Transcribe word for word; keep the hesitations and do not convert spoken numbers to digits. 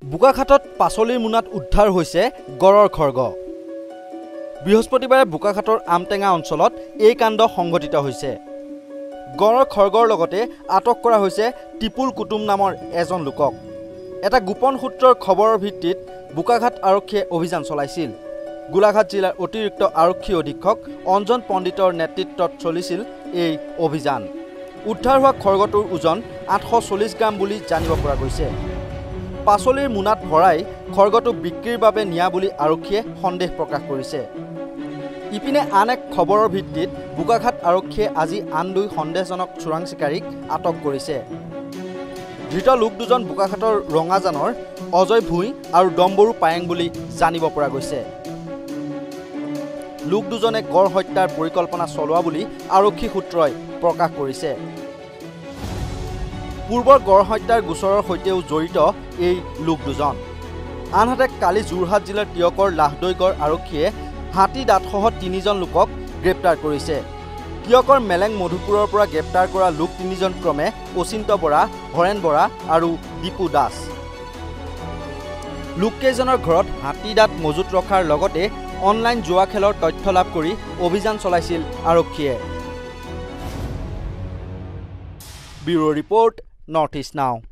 বোকাখাটত পাচলিৰ মোনাত উদ্ধাৰ হৈছে গড়ৰ খৰ্গ। বৃহস্পতিবাৰে বোকাখাটৰ আমটেঙা অঞ্চলত এই কাণ্ড সংঘটিত হৈছে। গড়ৰ খৰ্গৰ লগতে আটক কৰা হৈছে টিপুল কুটুম নামৰ এজন লোকক। এটা গোপন সূত্ৰৰ খবৰৰ ভিত্তিত বোকাখাট আৰক্ষীয়ে অভিযান চলাইছিল। গোলাঘাট জিলাৰ অতিৰিক্ত আৰক্ষী অধীক্ষক অঞ্জন পণ্ডিতৰ নেতৃত্বত চলিছিল এই অভিযান। উদ্ধাৰ হোৱা খৰ্গটোৰ ওজন আঠশ চল্লিছ গ্ৰাম বুলি জানিব পৰা গৈছে। পাচলিৰ মোনাত ভৰাই খৰ্গটো বিক্ৰীৰ বাবে নিয়া বুলি আৰক্ষীয়ে সন্দেহ প্ৰকাশ কৰিছে। ইপিনে আন এক খবৰৰ ভিত্তিত বোকাখাট আৰক্ষীয়ে আজি আন দুই সন্দেহজনক চোৰাং চিকাৰীক আটক কৰিছে। ধৃত লোক দুজন বোকাখাটৰ ৰঙাজানৰ অজয় ভূঁই আৰু ডম্বৰু পায়েং বুলি জানিব পৰা গৈছে। লোক দুজনে গড় হত্যাৰ পৰিকল্পনা চলোৱা বুলি আৰক্ষী সূত্ৰই প্ৰকাশ কৰিছে। পূৰ্বৰ গড় হত্যাৰ গোচৰৰ সৈতেও জড়িত এই লোক দুজন। আনহাতে কালি যোৰহাট জিলাৰ টিয়কৰ লাহদৈগড় আৰক্ষীয়ে হাতী দাঁতসহ তিনিজন লোকক গ্ৰেপ্তাৰ কৰিছে। টিয়কৰ মেলেং মধুপুৰৰ পৰা গ্ৰেপ্তাৰ কৰা লোক তিনিজন ক্ৰমে অচিন্ত বৰা, হৰেণ বৰা আৰু দীপু দাস। লোককেইজনৰ ঘৰত হাতী দাঁত মজুত ৰখাৰ লগতে অনলাইন জুৱা খেলৰ তথ্য লাভ কৰি অভিযান চলাইছিল আৰক্ষীয়ে। ব্যুৰ' ৰিপৰ্ট, নৰ্থ ইষ্ট নাও।